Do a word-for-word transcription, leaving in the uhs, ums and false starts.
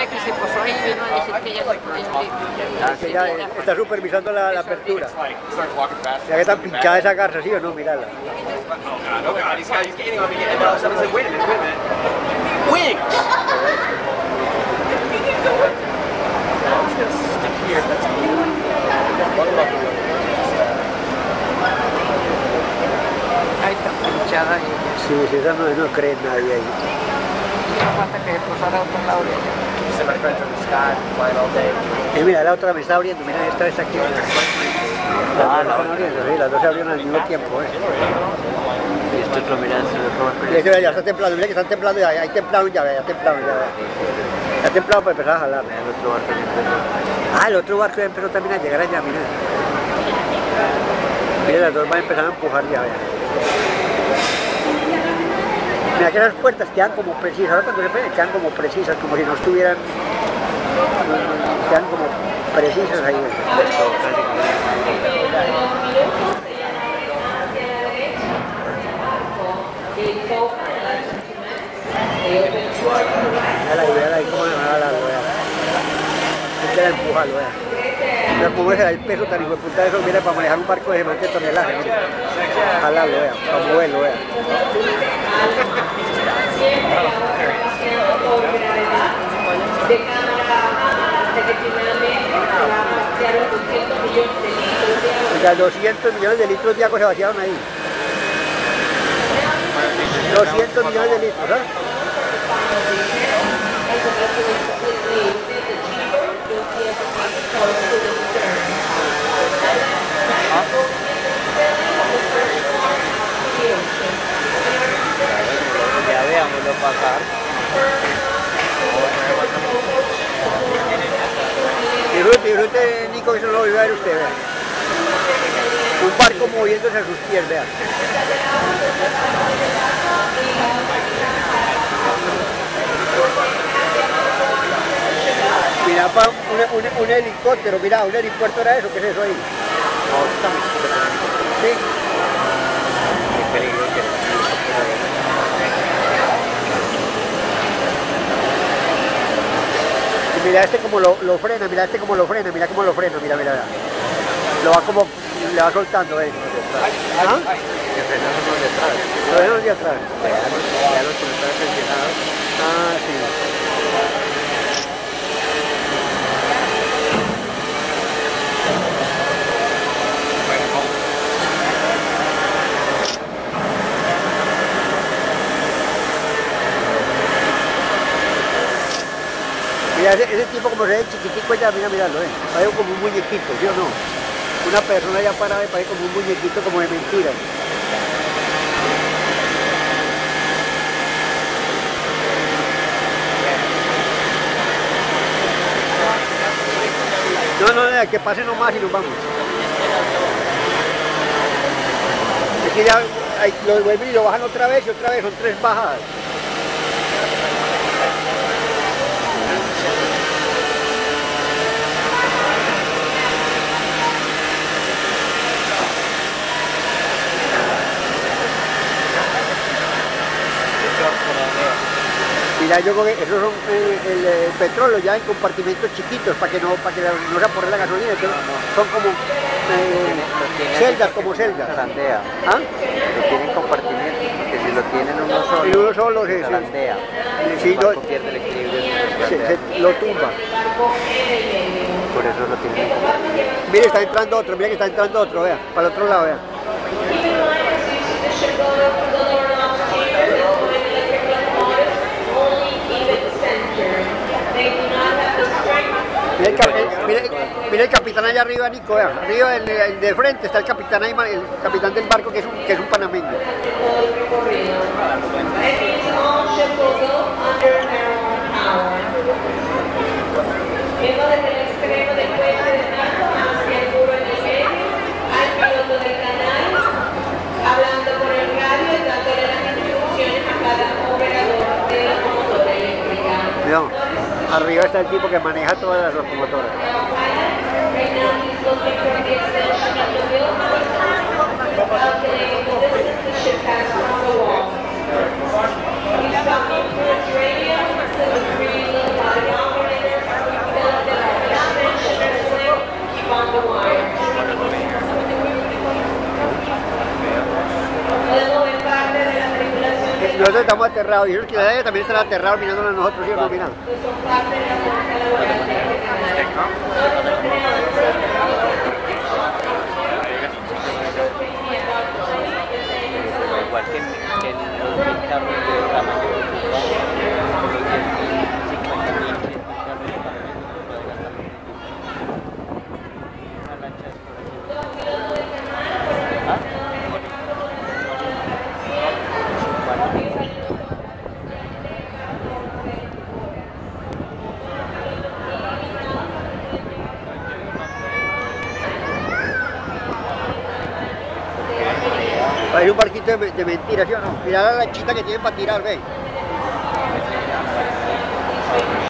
señora que se posó ahí vino a decir que ella no podía ir. Está supervisando la, la apertura. Ya que está pinchada esa garza, ¿sí o no? Mírala. Ahí está pinchada ella. Sí, sí, esa no, no cree nadie ahí. No falta que posara a otro lado de ella. Y mira, la otra me está abriendo, mira, esta vez aquí. Ah, no, no, sí, las dos se abrieron al mismo tiempo, eh. Y esto es lo miran, se lo roban. Y es que ya está templando, mira que están templando, ya, hay templado ya, ya templado ya. Ya templado para empezar a jalar. El otro barco ya empezó. Ah, el otro barco ya empezó también a llegar allá, mira. Mira, las dos van a empezar a empujar ya, vea. Mira que esas puertas quedan como precisas, ahora cuando se ven quedan como precisas, como si no estuvieran, quedan como precisas ahí. Mírala ahí, mírala ahí cómo le va a dar, vea. Hay que empujarlo, vea. Mira cómo se da el peso tan hijo de puta de eso, mira, para manejar un barco de semejante tonelaje, mira. Jalarlo, vea, para moverlo, vea. De cámara hasta que finalmente se va a vaciar los doscientos millones de litros de agua. O sea, doscientos millones de litros de agua se vaciaron ahí. doscientos millones de litros, ¿ah? Ya veámoslo pasar. Disfrute, disfrute, Nico, que eso no lo iba a ver usted, vea. Un barco moviéndose a sus pies, vea. Mira, pa, un, un, un helicóptero, mira, un helipuerto era eso, ¿qué es eso ahí? Sí. Qué peligro que es. Mira este como lo, lo frena, mira este como lo frena, mira cómo lo frena, mira, mira, mira. Lo va como, le va soltando, ¿ves? ¿Ah? Que frenan unos detrás. Lo ven los de atrás. Ya los que no están presionados. Ah, sí. Mira, ese, ese tipo como se ve chiquitico ya, mira, mirarlo, eh. Parece como un muñequito, ¿sí o no? Una persona ya parada me parece como un muñequito como de mentira. No, no, no, que pase nomás y nos vamos. Es que ya hay, lo vuelven y lo bajan otra vez y otra vez, son tres bajadas. Mira, yo creo que esos son eh, el, el petróleo ya en compartimentos chiquitos para que no para que no se aporre la gasolina, que son como eh, celdas, como celdas. Zalandea. ¿Ah? Lo tienen compartimentos, porque si lo tienen uno solo, Y uno solo se zalandea. Sí, El barco no, pierde el equilibrio. se, se, lo tumba. Por eso lo tienen en compartimentos. Mire, está entrando otro, mira que está entrando otro, vea, para el otro lado, vea. Mira el, cap- el- mira, mira el capitán allá arriba, Nico, vea. Arriba, el, el de frente, está el capitán ahí, el capitán del barco, que es un, que es un panameño. Hablando por el radio y dándole las instrucciones a cada operador de la locomotora eléctrica. No, arriba está el tipo que maneja todas las locomotoras. Right now he's looking for the extension of the wheel calculating the distance the ship has from the wall. He's talking through his radio to the three little body operators. aterrados. Y ellos que también están aterrados mirándonos a nosotros, ¿sí o no? Mirando. Igual que, que el carro de tamaño de cincuenta mil, cien mil carros de tamaño puede gastar una lancha de exploración. ¿Ah? Parece un barquito de, de mentiras, ¿sí o no? Mirá la lanchita que tienen para tirar, ve.